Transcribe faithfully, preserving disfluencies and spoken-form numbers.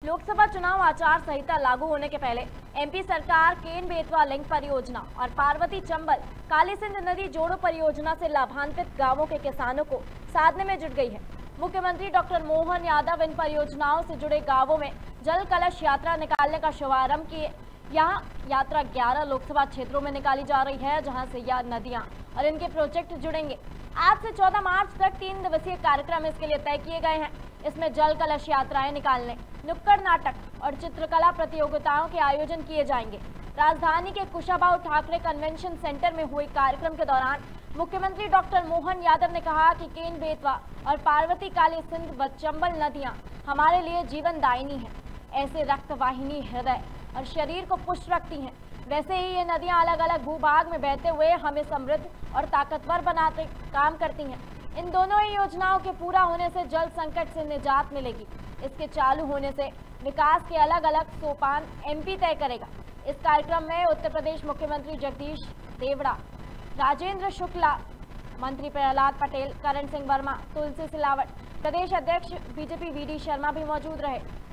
लोकसभा चुनाव आचार संहिता लागू होने के पहले एमपी सरकार केन बेतवा लिंक परियोजना और पार्वती चंबल कालीसिंध नदी जोड़ो परियोजना से लाभान्वित गांवों के किसानों को साधने में जुट गई है। मुख्यमंत्री डॉक्टर मोहन यादव इन परियोजनाओं से जुड़े गांवों में जल कलश यात्रा निकालने का शुभारंभ किए। यहाँ यात्रा ग्यारह लोकसभा क्षेत्रों में निकाली जा रही है, जहां से यह नदियां और इनके प्रोजेक्ट जुड़ेंगे। आज से चौदह मार्च तक तीन दिवसीय कार्यक्रम इसके लिए तय किए गए हैं। इसमें जल कलश यात्राएं निकालने, नुक्कड़ नाटक और चित्रकला प्रतियोगिताओं के आयोजन किए जाएंगे। राजधानी के कुशाभाऊ ठाकरे कन्वेंशन सेंटर में हुए कार्यक्रम के दौरान मुख्यमंत्री डॉक्टर मोहन यादव ने कहा कि केन बेतवा और पार्वती काली सिंध व चंबल नदियां हमारे लिए जीवनदायिनी हैं। ऐसे रक्तवाहिनी हृदय और शरीर को पुष्ट रखती हैं। वैसे ही ये नदियां अलग अलग भूभाग में बहते हुए हमें समृद्ध और ताकतवर बनाते काम करती हैं। इन दोनों ही योजनाओं के पूरा होने से जल संकट से निजात मिलेगी। इसके चालू होने से विकास के अलग अलग सोपान एमपी तय करेगा। इस कार्यक्रम में उत्तर प्रदेश मुख्यमंत्री जगदीश देवड़ा, राजेंद्र शुक्ला, मंत्री प्रहलाद पटेल, करण सिंह वर्मा, तुलसी सिलावट, प्रदेश अध्यक्ष बीजेपी वी डी शर्मा भी मौजूद रहे।